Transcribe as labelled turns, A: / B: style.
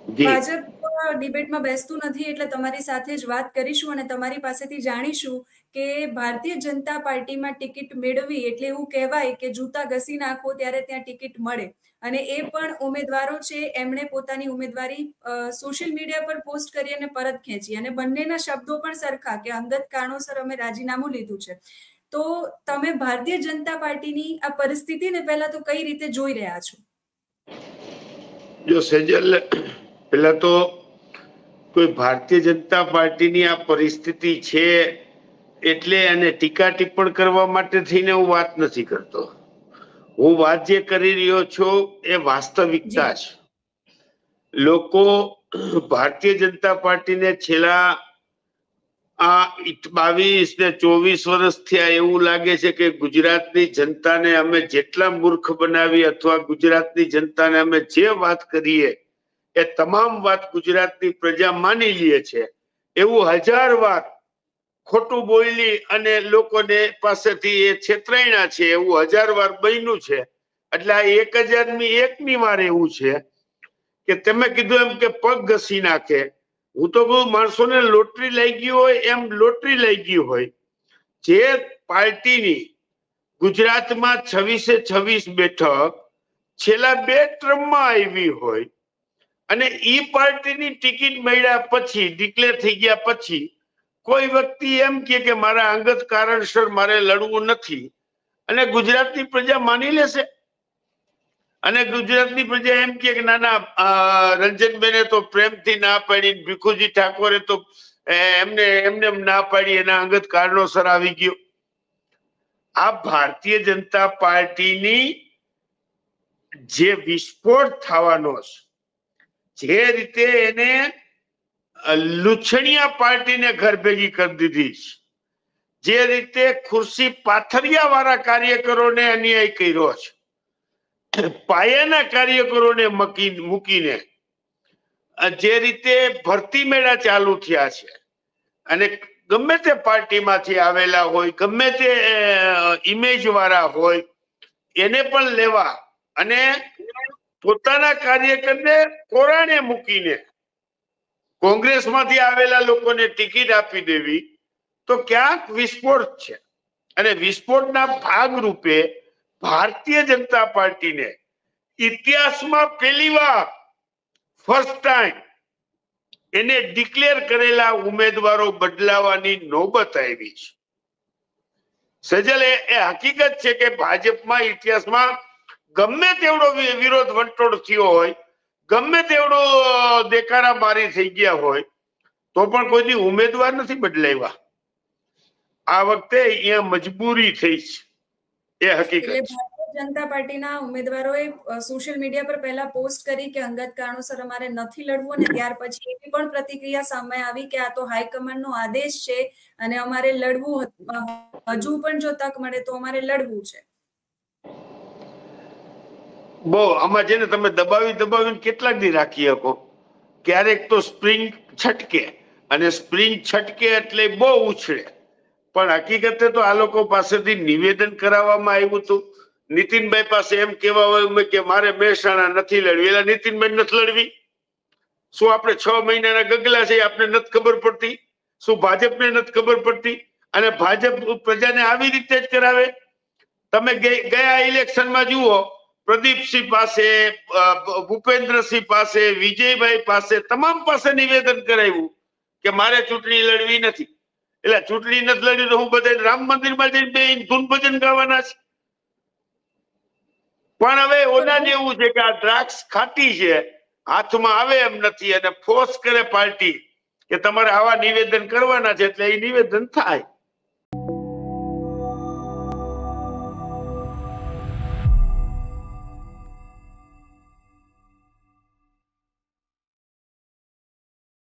A: ભાજપ ડિબેટમાં બેસતું નથી એટલે તમારી સાથે જ વાત કરીશું અને તમારી પાસેથી જાણીશું કે ભારતીય જનતા પાર્ટીમાં ટિકિટ મેળવી એટલે એવું કહેવાય કે જૂતા ઘસી નાખો ત્યારે ત્યાં ટિકિટ મળે અને એ પણ ઉમેદવારો છે એમણે પોતાની ઉમેદવારી સોશિયલ મીડિયા પર પોસ્ટ કરી અને પરત ખેંચી અને બંનેના શબ્દો પણ સરખા કે અંગત કારણોસર અમે રાજીનામું લીધું છે. તો તમે ભારતીય જનતા પાર્ટીની આ પરિસ્થિતિને પહેલા તો કઈ રીતે જોઈ રહ્યા છો?
B: જો સેજલ, પેલા તો કોઈ ભારતીય જનતા પાર્ટીની આ પરિસ્થિતિ છે એટલે અને ટીકા ટિપ્પણ કરવા માટે થઈને હું વાત નથી કરતો. હું વાત જે કરી રહ્યો છું એ વાસ્તવિકતા છે. લોકો ભારતીય જનતા પાર્ટીને છેલ્લા આ 22 ને 24 વર્ષ થયા એવું લાગે છે કે ગુજરાતની જનતાને અમે જેટલા મૂર્ખ બનાવી અથવા ગુજરાતની જનતાને અમે જે વાત કરીએ એ તમામ વાત ગુજરાતની પ્રજા માની લે છે. એવું 1000 વાર ખોટું બોલી અને લોકોને પાસેથી એ છેતરાયણા છે એવું 1000 વાર બન્યું છે. એટલે આ 1001ની વાર એવું છે કે તમે કીધું એમ કે પગ ઘસી નાખે. હું તો કહું માણસોને લોટરી લાગી હોય એમ લોટરી લાગી હોય. જે પાર્ટીની ગુજરાતમાં 26 બેઠક છેલ્લા 2 ટર્મમાં આવી હોય અને ઈ પાર્ટીની ટિકિટ મળ્યા પછી ડિક્લેર થઈ ગયા પછી કોઈ વ્યક્તિ એમ કે મારા અંગત કારણસર મારે લડવું નથી અને ગુજરાતની પ્રજા માની લેશે અને ગુજરાતની પ્રજા એમ કે ના ના રંજનબેને તો પ્રેમથી ના પાડી, ભીખુજી ઠાકોરે તો એમને ના પાડી, એના અંગત કારણોસર આવી ગયો. આ ભારતીય જનતા પાર્ટીની જે વિસ્ફોટ થવાનો છે, જે રીતે એને લુછણિયા પાર્ટીને ઘર ભેગી કરી દીધી છે, જે રીતે ખુરશી પાથરિયા વાળા કાર્યકરોને અન્યાય કર્યો છે, પાયાના કાર્યકરોને મૂકીને જે રીતે ભરતી મેળા ચાલુ થયા છે અને ગમે તે પાર્ટીમાંથી આવેલા હોય, ગમે તે ઇમેજ વાળા હોય, એને પણ લેવા અને પોતાના કાર્યકરને કોરાણે મૂકીને કોંગ્રેસમાંથી આવેલા લોકોને ટિકિટ આપી દેવી તો ક્યાંક વિસ્ફોટ છે. અને વિસ્ફોટના ભાગરૂપે ભારતીય જનતા પાર્ટીને ઇતિહાસમાં પહેલી વાર ફર્સ્ટ ટાઈમ એને ડિક્લેર કરેલા ઉમેદવારો બદલાવાની નોબત આવી છે. સજલ, એ હકીકત છે કે ભાજપમાં ઇતિહાસમાં ગમે તેવડો વિરોધ વંટોળ થયો હોય, ગમે તેવડો દેકારા મારી થઈ ગયા હોય, તો પણ કોઈ ઉમેદવાર નથી બદલાવ્યા. આ વખતે અહીંયા મજબૂરી થઈ છે, એ હકીકત.
A: ભારતીય જનતા પાર્ટીના ઉમેદવારોએ સોશિયલ મીડિયા પર પહેલા પોસ્ટ કરી કે અંગત કારણોસર અમારે નથી લડવું અને ત્યાર પછી એવી પણ પ્રતિક્રિયા સામે આવી કે આ તો હાઈકમાન્ડનો આદેશ છે અને અમારે લડવું, હજુ પણ જો તક મળે તો અમારે લડવું છે.
B: બહુ આમાં છે ને, તમે દબાવીને કેટલાક દી રાખી શકો. ક્યારેક તો સ્પ્રિંગ છટકે અને સ્પ્રિંગ છટકે એટલે બહુ ઉછળે. પણ હકીકતે તો આ લોકો પાસેથી નિવેદન કરાવવામાં આવ્યું હતું. નીતિનભાઈ પાસે એમ કહેવા કે મારે મહેસાણા નથી લડવી. એટલે નીતિનભાઈ નથી લડવી? શું આપણે 6 મહિનાના ગગલા છે આપણે નથી ખબર પડતી? શું ભાજપને નથી ખબર પડતી? અને ભાજપ પ્રજાને આવી રીતે જ કરાવે. તમે ગયા ઇલેક્શનમાં જુઓ, પ્રદીપસિંહ પાસે, ભૂપેન્દ્રસિંહ પાસે, વિજયભાઈ પાસે, તમામ પાસે નિવેદન કરાવ્યું કે મારે ચૂંટણી લડવી નથી. એટલે ચૂંટણી નથી લડી તો હું બધા રામ મંદિરમાં જઈને બેસીને ધૂન ભજન ગાવાના છે. પણ હવે ઓના જેવું છે કે આ દ્રાક્ષ ખાટી છે, હાથમાં આવે એમ નથી અને ફોર્સ કરે પાર્ટી કે તમારે આવા નિવેદન કરવાના છે એટલે એ નિવેદન થાય.